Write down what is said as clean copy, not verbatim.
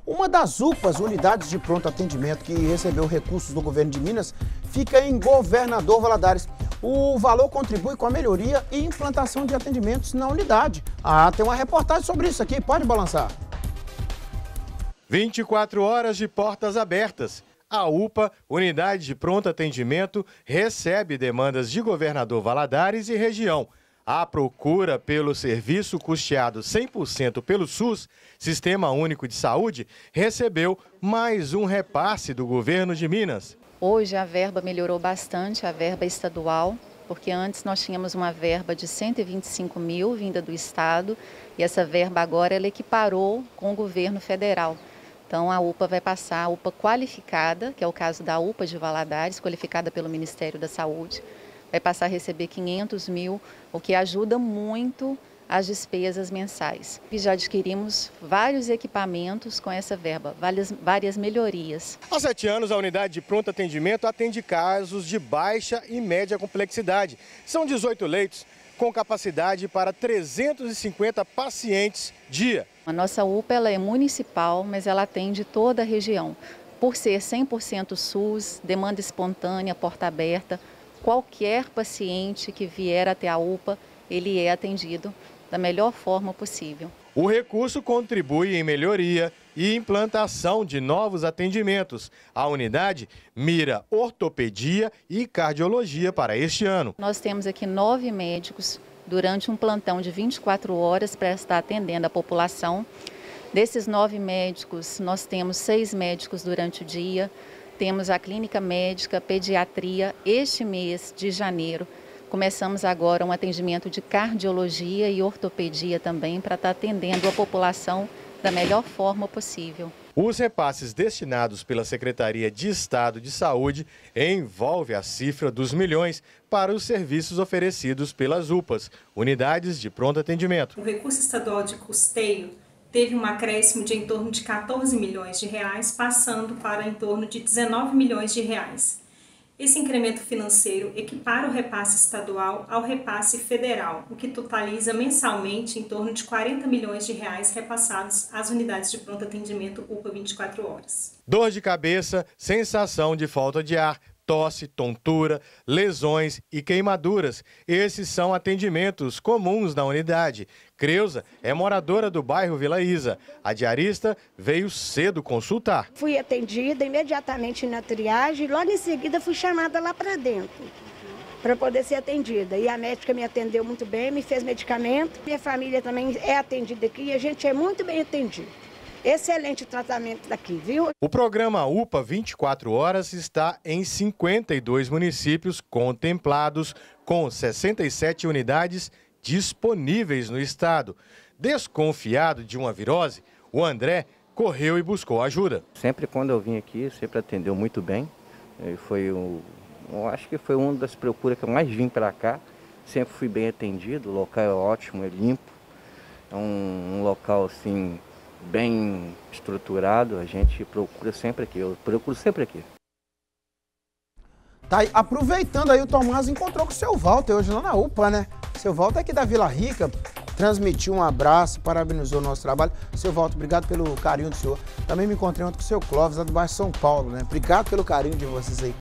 Uma das UPAs, unidades de pronto atendimento, que recebeu recursos do governo de Minas, fica em Governador Valadares. O valor contribui com a melhoria e implantação de atendimentos na unidade. Tem uma reportagem sobre isso aqui, pode balançar. 24 horas de portas abertas. A UPA, Unidade de Pronto Atendimento, recebe demandas de Governador Valadares e região. A procura pelo serviço custeado 100% pelo SUS, Sistema Único de Saúde, recebeu mais um repasse do governo de Minas. Hoje a verba melhorou bastante, a verba estadual, porque antes nós tínhamos uma verba de 125 mil vinda do Estado e essa verba agora ela equiparou com o governo federal. Então a UPA vai passar, a UPA qualificada, que é o caso da UPA de Valadares, qualificada pelo Ministério da Saúde, vai passar a receber 500 mil, o que ajuda muito as despesas mensais. E já adquirimos vários equipamentos com essa verba, várias melhorias. Há 7 anos, a Unidade de Pronto Atendimento atende casos de baixa e média complexidade. São 18 leitos com capacidade para 350 pacientes dia. A nossa UPA ela é municipal, mas ela atende toda a região. Por ser 100% SUS, demanda espontânea, porta aberta, qualquer paciente que vier até a UPA, ele é atendido da melhor forma possível. O recurso contribui em melhoria e implantação de novos atendimentos. A unidade mira ortopedia e cardiologia para este ano. Nós temos aqui 9 médicos durante um plantão de 24 horas para estar atendendo a população. Desses 9 médicos, nós temos 6 médicos durante o dia. Temos a clínica médica, pediatria. Este mês de janeiro, começamos agora um atendimento de cardiologia e ortopedia também para estar atendendo a população da melhor forma possível. Os repasses destinados pela Secretaria de Estado de Saúde envolvem a cifra dos milhões para os serviços oferecidos pelas UPAs, unidades de pronto atendimento. O recurso estadual de custeio teve um acréscimo de em torno de 14 milhões de reais, passando para em torno de 19 milhões de reais. Esse incremento financeiro equipara o repasse estadual ao repasse federal, o que totaliza mensalmente em torno de 40 milhões de reais repassados às unidades de pronto atendimento UPA 24 horas. Dor de cabeça, sensação de falta de ar, tosse, tontura, lesões e queimaduras. Esses são atendimentos comuns na unidade. Creuza é moradora do bairro Vila Isa. A diarista veio cedo consultar. Fui atendida imediatamente na triagem e logo em seguida fui chamada lá para dentro para poder ser atendida. E a médica me atendeu muito bem, me fez medicamento. Minha família também é atendida aqui e a gente é muito bem atendido. Excelente tratamento daqui, viu? O programa UPA 24 horas está em 52 municípios contemplados, com 67 unidades disponíveis no estado. Desconfiado de uma virose, o André correu e buscou ajuda. Sempre quando eu vim aqui, sempre atendeu muito bem. Eu acho que foi uma das procuras que eu mais vim para cá. Sempre fui bem atendido, o local é ótimo, é limpo. É um local assim bem estruturado, a gente procura sempre aqui, eu procuro sempre aqui. Tá aí, aproveitando aí, o Tomás encontrou com o seu Walter hoje lá na UPA, né? Seu Walter aqui da Vila Rica, transmitiu um abraço, parabenizou o nosso trabalho. Seu Walter, obrigado pelo carinho do senhor. Também me encontrei ontem com o seu Clóvis, lá do bairro São Paulo, né? Obrigado pelo carinho de vocês aí.